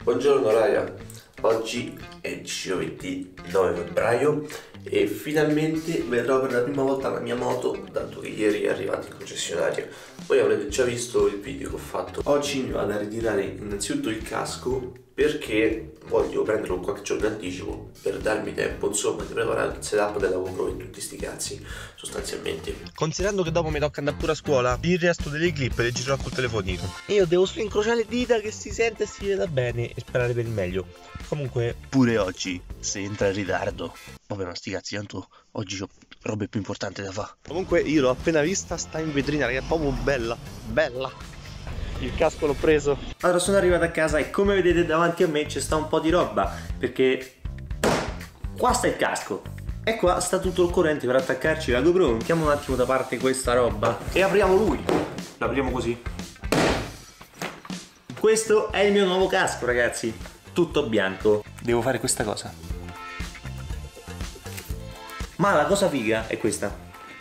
Buongiorno raga, oggi è giovedì 9 febbraio e finalmente vedrò per la prima volta la mia moto, dato che ieri è arrivata in concessionaria. Voi avrete già visto il video che ho fatto. Oggi mi vado a ritirare innanzitutto il casco perché voglio prenderlo qualche giorno in anticipo per darmi tempo, insomma, di preparare il setup della GoPro e tutti sti cazzi, sostanzialmente. Considerando che dopo mi tocca andare pure a scuola, il resto delle clip le girerò col telefonino. Io devo solo incrociare le dita che si sente e si veda bene e sperare per il meglio. Comunque, pure oggi, se entra in ritardo, vabbè, ma sti cazzi, tanto oggi ho robe più importanti da fare. Comunque io l'ho appena vista, sta in vetrina, che è proprio bella, bella. Il casco l'ho preso. Allora sono arrivato a casa e come vedete davanti a me c'è sta un po' di roba, perché qua sta il casco e qua sta tutto il corrente per attaccarci la GoPro. Mettiamo un attimo da parte questa roba e apriamo lui. L'apriamo così. Questo è il mio nuovo casco, ragazzi, tutto bianco. Devo fare questa cosa, ma la cosa figa è questa.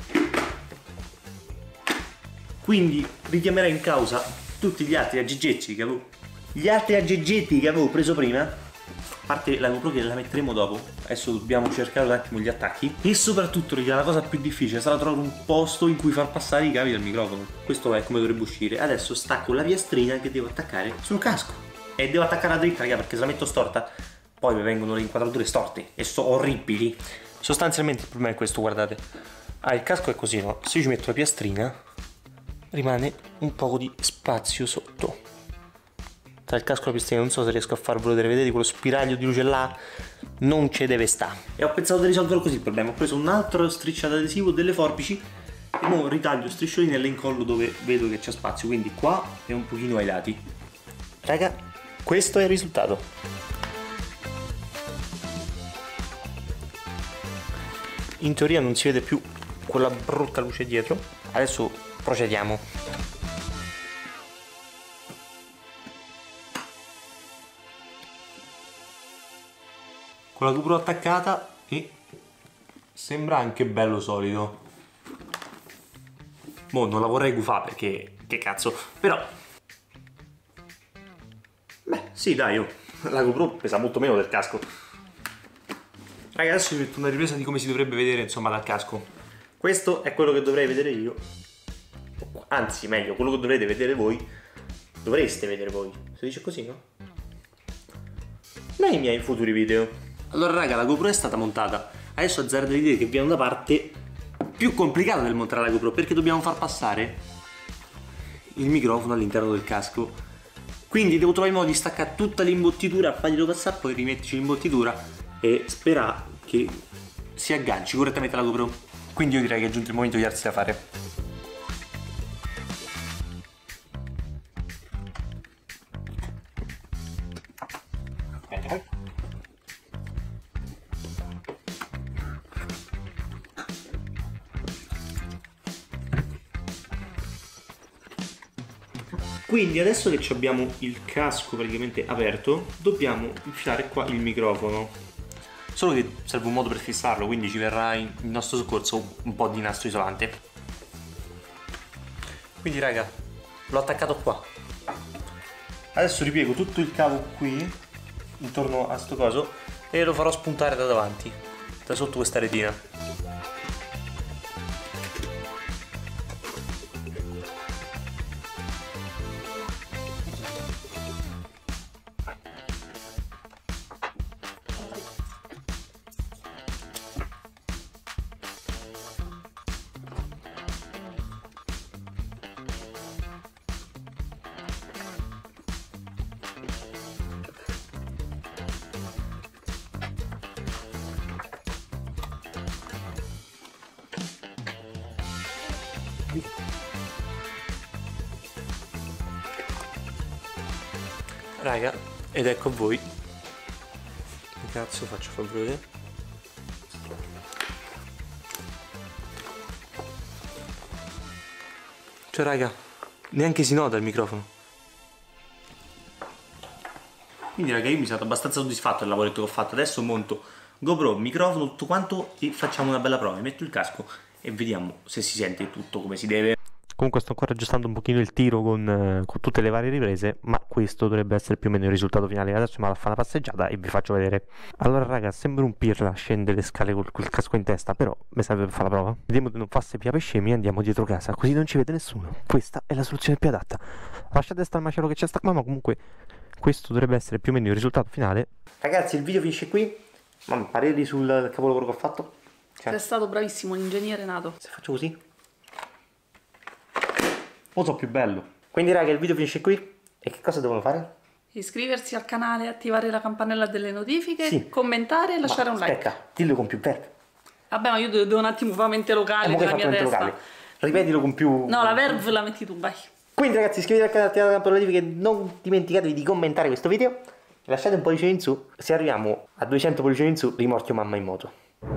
Quindi richiamerei in causa tutti gli altri aggeggetti che avevo preso prima, a parte la GoPro che la metteremo dopo. Adesso dobbiamo cercare un attimo gli attacchi e soprattutto, raga, la cosa più difficile sarà trovare un posto in cui far passare i cavi del microfono. Questo è come dovrebbe uscire. Adesso stacco la piastrina che devo attaccare sul casco e devo attaccarla dritta, raga, perché se la metto storta poi mi vengono le inquadrature storte e sono orribili. Sostanzialmente il problema è questo, guardate. Il casco è così, no? Se io ci metto la piastrina rimane un po' di spazio sotto tra il casco e la piastrina. Non so se riesco a farvelo vedere, vedete quello spiraglio di luce là? Non ci deve stare. E ho pensato di risolverlo così il problema. Ho preso un altro strisciato adesivo, delle forbici, e ora ritaglio strisciolini e le incollo dove vedo che c'è spazio, quindi qua e un pochino ai lati. Raga, questo è il risultato. In teoria non si vede più quella brutta luce dietro. Adesso procediamo. Con la GoPro attaccata e sembra anche bello solido. Mo' non la vorrei gufare perché che cazzo, però beh sì dai, la GoPro pesa molto meno del casco. Raga, adesso vi metto una ripresa di come si dovrebbe vedere, insomma, dal casco. Questo è quello che dovrei vedere io. Anzi, meglio, quello che dovrete vedere voi. Dovreste vedere voi. Si dice così, no? Nei miei futuri video. Allora, raga, la GoPro è stata montata. Adesso azzardo l'idea che viene una parte più complicata del montare la GoPro, perché dobbiamo far passare il microfono all'interno del casco. Quindi devo trovare il modo di staccare tutta l'imbottitura, farglielo passare, poi rimetterci l'imbottitura e sperare che si agganci correttamente alla GoPro. Quindi io direi che è giunto il momento di darsi da fare. Quindi adesso che abbiamo il casco praticamente aperto, dobbiamo infilare qua il microfono. Solo che serve un modo per fissarlo, quindi ci verrà in nostro soccorso un po' di nastro isolante. Quindi raga, l'ho attaccato qua. Adesso ripiego tutto il cavo qui, intorno a sto coso, e lo farò spuntare da davanti, da sotto questa retina. Raga, ed ecco a voi. Che cazzo faccio far vedere? Cioè raga, neanche si nota il microfono. Quindi raga, io mi sono abbastanza soddisfatto del lavoretto che ho fatto. Adesso monto GoPro, microfono, tutto quanto, e facciamo una bella prova. Mi metto il casco e vediamo se si sente tutto come si deve. Comunque sto ancora aggiustando un pochino il tiro con tutte le varie riprese, ma questo dovrebbe essere più o meno il risultato finale. Adesso mi vado a fare una passeggiata e vi faccio vedere. Allora raga, sembra un pirla scendere le scale col casco in testa, però mi serve per fare la prova. Vediamo di non farsi piape scemi e andiamo dietro casa, così non ci vede nessuno. Questa è la soluzione più adatta. Lasciate stare il macello che c'è sta qua, ma comunque questo dovrebbe essere più o meno il risultato finale. Ragazzi, il video finisce qui. Mamma, pareri sul capolavoro che ho fatto? Sei stato bravissimo, un ingegnere nato. Se faccio così lo so più bello. Quindi raga, il video finisce qui. E che cosa devono fare? Iscriversi al canale, attivare la campanella delle notifiche, Sì. commentare e lasciare un like. Aspetta, dillo con più verve. Vabbè, ma io devo un attimo fare mente locale Mo che nella hai mia fatto testa. locale. Ripetilo con più... No, la verve la metti tu, vai. Quindi ragazzi, iscrivetevi al canale, attivate la campanella delle notifiche, non dimenticatevi di commentare questo video. Lasciate un pollice in su. Se arriviamo a 200 pollici in su, rimorchio mamma in moto.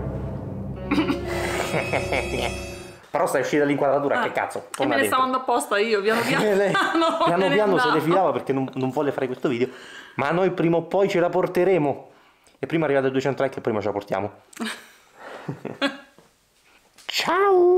Però stai uscita dall'inquadratura, che cazzo? E me ne stavo andando apposta io, piano piano. Piano piano se ne filava perché non vuole fare questo video. Ma noi prima o poi ce la porteremo. E prima arrivate a 200 like e prima ce la portiamo. Ciao!